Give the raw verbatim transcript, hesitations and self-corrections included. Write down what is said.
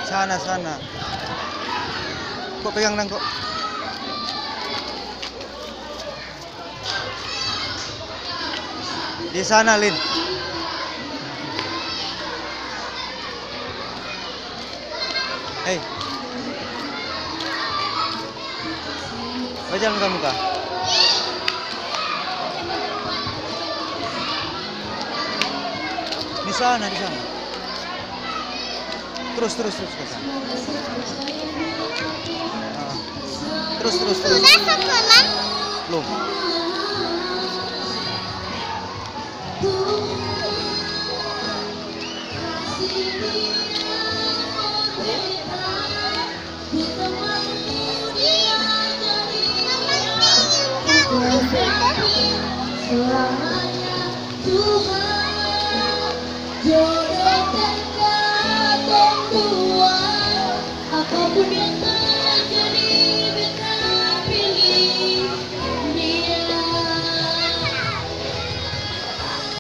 Sana, sana. Kok pegang nang kok. Di sana, Lin. Hei. Wajah muka-muka. Di sana, di sana. Terus, terus, terus ke sana. Nah. Terus, terus, terus. Sudah sekolah? Belum. Selamanya Tuhan.